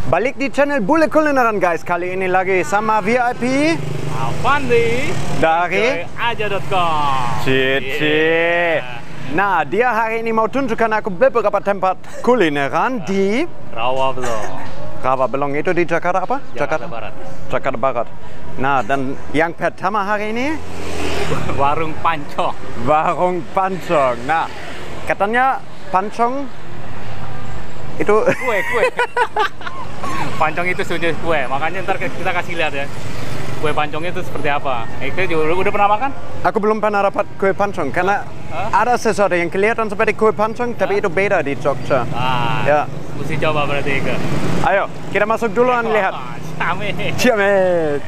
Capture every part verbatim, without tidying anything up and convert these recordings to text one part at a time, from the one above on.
Balik di channel Bule Kulineran guys. Kali ini lagi sama V I P Avandi dari aja dot com. Cici. Nah, dia hari ini mau tunjukkan aku beberapa tempat kulineran di Rawabelong. Rawabelong itu di Jakarta apa? Jakarta Barat. Jakarta Barat. Nah, dan yang pertama hari ini Warung Pancong. Warung Pancong. Nah, katanya Pancong itu Kue, kue. Pancong itu sejenis kue, makanya ntar kita kasih lihat ya. Kue pancong itu seperti apa? Eh, udah, udah pernah makan? Aku belum pernah dapat kue pancong karena huh? ada sesuatu yang kelihatan seperti kue pancong, huh? tapi itu beda di Jogja. Ah, ya. Mesti coba berarti ke. Ayo, kita masuk duluan lihat. Ciamik. Ciamik.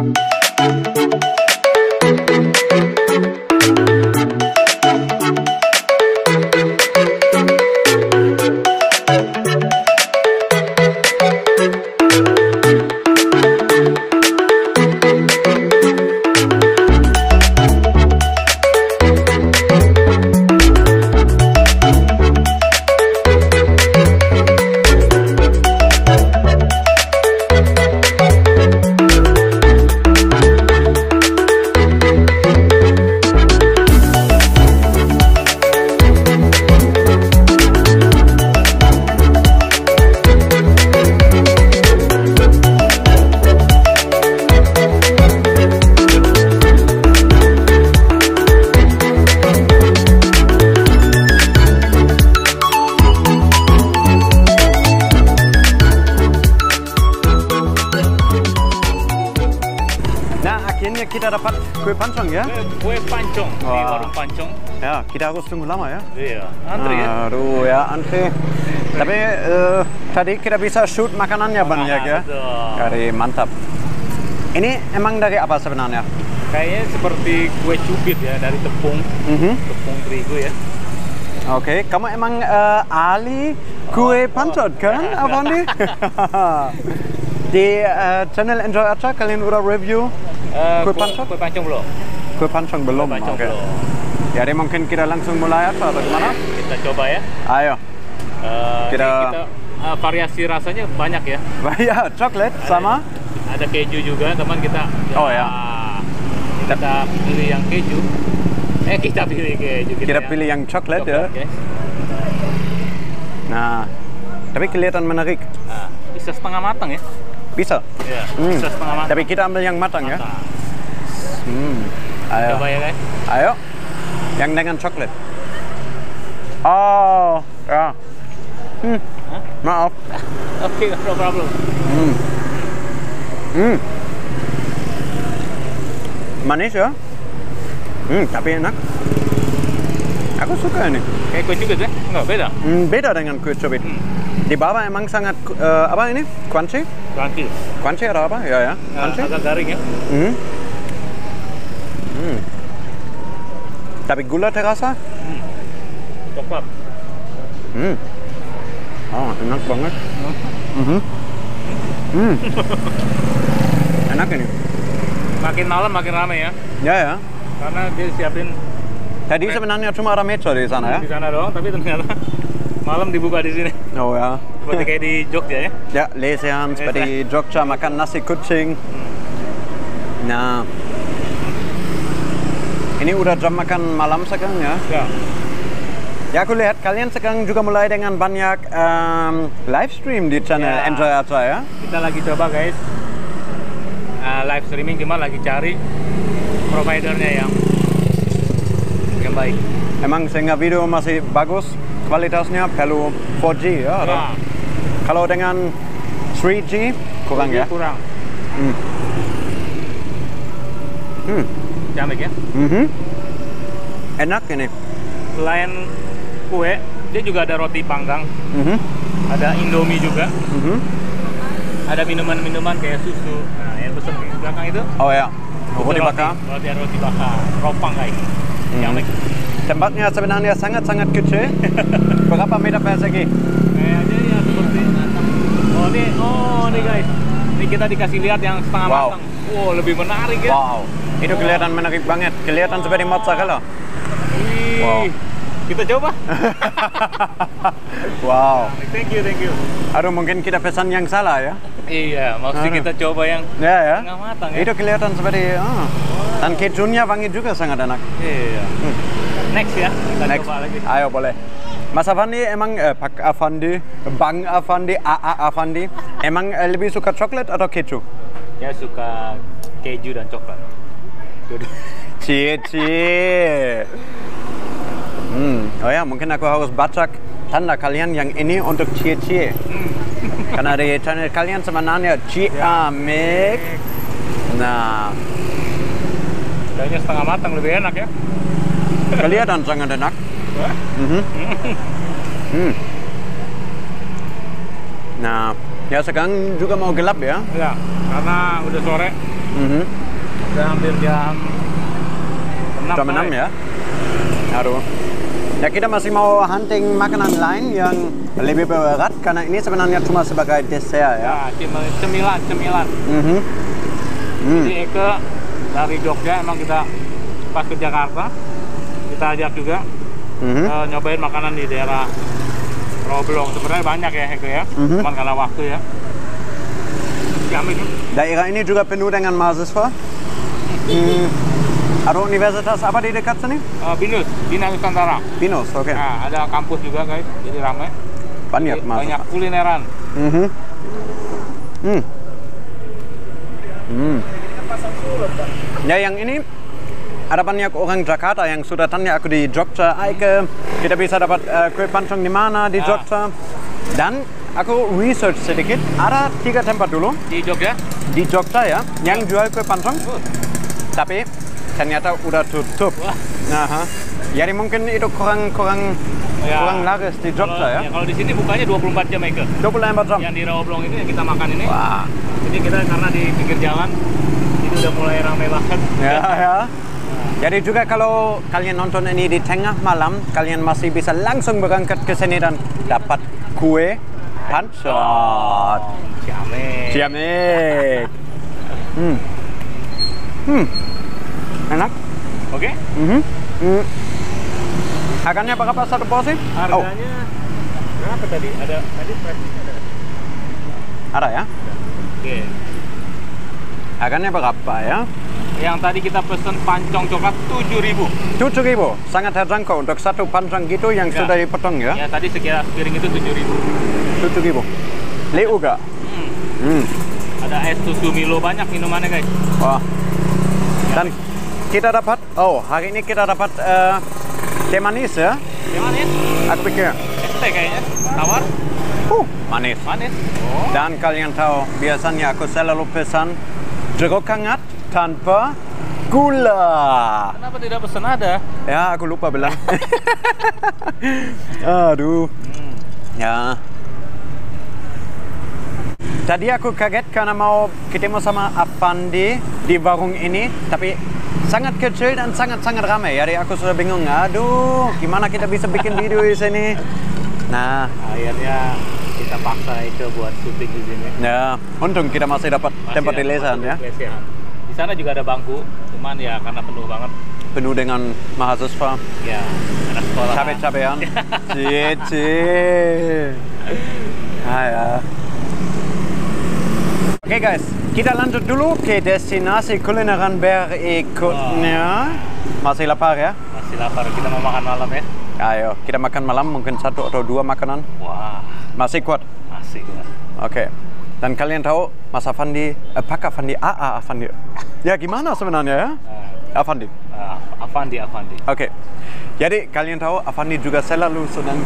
Akhirnya kita dapat kue pancong ya? Kue, kue pancong di warung pancong. Ya, kita harus tunggu lama ya? Iya, antri ya? Aduh ya, antri. Tapi uh, tadi kita bisa shoot makanannya oh, banyak ya? Dari mantap. Ini emang dari apa sebenarnya? Kayaknya seperti kue cubit ya, dari tepung, mm-hmm. tepung terigu ya. Oke, okay. Kamu emang uh, ahli kue oh, pancong oh. kan, Avandi? Di uh, channel Enjoy Aca kalian udah review uh, kue pancong? Kue pancong belum. Kue pancong belum. Kue pancong okay. belum. Jadi mungkin kita langsung mulai apa atau gimana? Kita coba ya. Ayo. Uh, kita, kita uh, variasi rasanya banyak ya. Ya, coklat sama ada keju juga, teman kita. Oh ya. Kita pilih yang keju. Eh kita pilih keju. Kita, kita pilih yang coklat ya. Okay. Nah, tapi kelihatan menarik. Nah, bisa setengah matang ya. Bisa? Iya, hmm. bisa setengah matang. Tapi kita ambil yang matang, matang. ya? Hmm. Ayo. Coba ya guys. Ayo. Yang dengan coklat. Oh, ya. Hmm. Huh? Maaf. Oke, okay, no problem. Hmm. Hmm. Manis ya? Hmm, tapi enak. Aku suka ini. Kayak kue cubit ya? Enggak, beda? Hmm, beda dengan kue cubit. Hmm. Di bawah emang sangat uh, apa ini? Crunchy? Crunchy. Crunchy atau apa? Ya ya. Crunchy. Agak garing ya. Hmm. Hmm. Tapi gula terasa? Hmm. Coklat. Hmm. Oh, enak banget. Hmm. Mm-hmm. Hmm. Enak ini. Makin malam makin ramai ya. Ya ya. Karena dia siapin. Tadi sebenarnya cuma ada meja di sana ya. Di sana doang, tapi ternyata malam dibuka di sini. Oh ya. Seperti kayak di Jogja ya? Ya, lesehan seperti di Jogja makan nasi kucing. Hmm. Nah, ini udah jam makan malam sekarang ya? Ya. Ya aku lihat kalian sekarang juga mulai dengan banyak um, live stream di channel ya. Enjoy Aca ya? Kita lagi coba guys, uh, live streaming cuma lagi cari providernya yang yang baik. Emang sehingga video masih bagus kualitasnya perlu four G ya? Ya. Kalau dengan three G kurang ya? Kurang. Hmm. Hmm. Ciamik ya? Mm-hmm. Enak ini. Selain kue, dia juga ada roti panggang. Mm-hmm. Ada Indomie juga. Mm-hmm. Ada minuman-minuman kayak susu. Nah, yang besar di belakang itu. Oh ya. Roti bakar. Roti roti bakar. Ropang guys. Ciamik. Mm-hmm. Tempatnya sebenarnya sangat-sangat kecil. Berapa meter persegi? Kayaknya ya seperti. Oh ini, oh ini guys. Ini kita dikasih lihat yang setengah wow. matang. Wow, lebih menarik ya. Wow. Itu kelihatan menarik banget. Kelihatan wow. seperti mozzarella. Wih. Wow. Kita coba. Wow. Thank you, thank you. Aduh, mungkin kita pesan yang salah ya? Iya, maksudnya Aduh. kita coba yang Ya ya. setengah matang ya. Itu kelihatan seperti, oh. Dan kejunya wangi juga sangat enak. Iya. Hmm. Next ya, kita Next. coba lagi. Ayo boleh. Mas Afandi emang eh, Pak Afandi, Bang Afandi, A A Afandi, emang eh, lebih suka coklat atau keju? Ya suka keju dan coklat. Dua-dua. Cie cie. Hmm. Oh ya, mungkin aku harus baca tanda kalian yang ini untuk cie cie. Hmm. Karena di channel kalian sebenarnya Ciamik. Nah, Kayaknya setengah matang lebih enak ya. kelihatan sangat enak. Mhm. Hmm. Nah, ya sekarang juga mau gelap ya. Ya, karena udah sore, Mhm. udah hampir jam enam. Jam enam ya. Aduh. Ya kita masih mau hunting makanan lain yang lebih berat karena ini sebenarnya cuma sebagai dessert ya. Ya, cemil- cemilan, cemilan. Mhm. Hmm. Jadi Eke dari Jogja emang kita pas ke Jakarta, kita ajak juga Mhm. eh, nyobain makanan di daerah Roblong. Sebenarnya banyak ya Eke ya, Mhm. cuman karena waktu ya. Ciamik. Daerah ini juga penuh dengan mahasiswa. Hmm. Ada universitas apa di dekat sini? Eh, Binus, Bina Nusantara. Binus, oke. Nah, ada kampus juga guys, jadi ramai. Banyak Jadi, mahasiswa. banyak kulineran. Mhm. Hmm. Hmm. Ya yang ini ada banyak orang Jakarta yang sudah tanya aku di Jogja, Aike, kita bisa dapat uh, kue pancong di mana di Ya. Jogja. Dan aku research sedikit, ada tiga tempat dulu Di Jogja? di Jogja ya yang jual kue pancong, Oh. tapi ternyata udah tutup. Wah. Nah, jadi mungkin itu kurang kurang Ya. kurang laris di Jogja Kalau, ya. ya. Kalau di sini bukanya dua puluh empat jam Eke. dua puluh empat jam. Yang di Roblong itu yang kita makan ini. Wah. Jadi kita karena di pinggir jalan, itu udah mulai ramai banget. Ya, ya. Jadi juga kalau kalian nonton ini di tengah malam, kalian masih bisa langsung berangkat ke sini dan dapat kue pancong. Ciamik. Ciamik. Hmm. Hmm. Enak. Oke. Mhm. Hmm. Harganya berapa satu porsi? Oh, Harganya berapa tadi? Ada tadi pricing ada. ada ya. Oke. Harganya berapa ya? Yang tadi kita pesen pancong coklat tujuh ribu. tujuh ribu. Sangat terjangkau untuk satu pancong gitu yang Ya. sudah dipotong ya. Ya tadi sekira piring itu tujuh ribu. tujuh ribu. Leu gak? Hmm. Hmm. Ada es susu Milo banyak minumannya guys. Wah. Dan kita dapat, oh hari ini kita dapat eh, teh manis ya. Gimana ya? Aku pikir, Es teh kayaknya. Tawar. uh, manis. Manis. Oh. Dan kalian tahu, biasanya aku selalu pesan jeruk hangat tanpa gula. Kenapa tidak pesen ada? Ya, aku lupa bilang. Aduh. Hmm. Ya. Tadi aku kaget karena mau ketemu sama Afandi di warung ini, tapi sangat kecil dan sangat-sangat ramai. Jadi aku sudah bingung, aduh, gimana kita bisa bikin video di sini? Nah, Akhirnya kita paksa itu buat syuting di sini. ya, untung kita masih dapat Masih tempat ada di lesehan ya. lesehan. Di sana juga ada bangku, cuman ya karena penuh banget. Penuh dengan mahasiswa, Ya, anak sekolah. cabe-cabean. Cie, cie. Ah, ya. Oke guys, kita lanjut dulu ke destinasi kulineran berikutnya. Masih lapar ya? Masih lapar, kita mau makan malam ya. Ayo, kita makan malam mungkin satu atau dua makanan. Wah, Masih kuat? asik lah. Oke. Dan kalian tahu Mas Afandi, eh, Pak Afandi, A A Afandi. Ya gimana sebenarnya ya? Uh, Afandi. uh, Afandi, Afandi. Oke. Jadi kalian tahu Afandi juga selalu senang.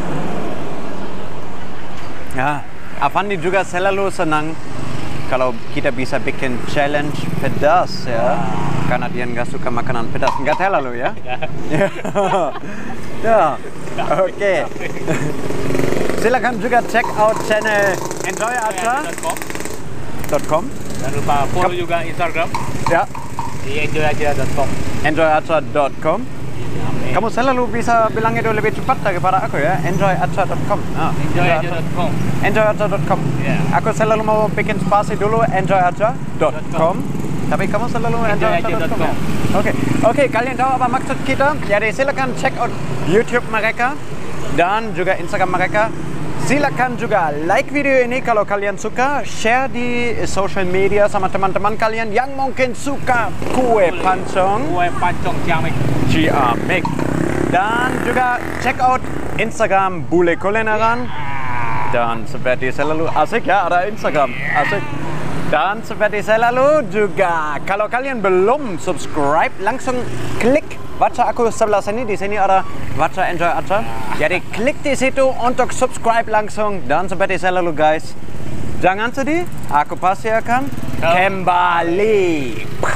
Ya, Afandi juga selalu senang kalau kita bisa bikin challenge pedas ya. Karena dia nggak suka makanan pedas, nggak terlalu ya. Ya. Ya. Oke. Silakan juga check out channel enjoy aca dot com. Jangan lupa follow juga Instagram Ya, di enjoy aja dot com. enjoy aca dot com. Kamu selalu bisa bilang itu lebih cepat daripada aku ya. enjoy aca dot com. Ah, enjoy aja dot com. enjoy aca dot com. Ya. Aku selalu mau bikin spasi dulu enjoy aca dot com. Tapi kamu selalu enjoy aja dot com. Oke, oke. Kalian tahu apa maksud kita? Jadi silakan check out YouTube mereka dan juga Instagram mereka. Silakan juga like video ini kalau kalian suka, share di social media sama teman-teman kalian yang mungkin suka kue pancong. Kue pancong Ciamik. Ciamik. Dan juga check out Instagram Bule Kulineran. Dan seperti selalu asik ya, ada Instagram asik. Dan seperti selalu juga kalau kalian belum subscribe langsung klik baca aku sebelah sini, di sini ada baca enjoy aja. Jadi klik di situ untuk subscribe langsung. Dan seperti selalu guys, jangan sedih, aku pasti akan kembali.